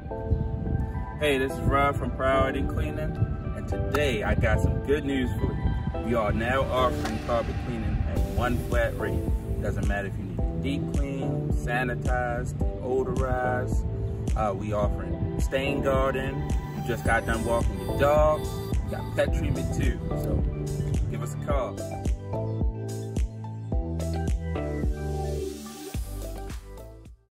Hey, this is Rob from Priority Cleaning, and today I got some good news for you. We are now offering carpet cleaning at one flat rate. Doesn't matter if you need to deep clean, sanitize, odorize. We offering stain guarding. You just got done walking your dogs. We got pet treatment too. So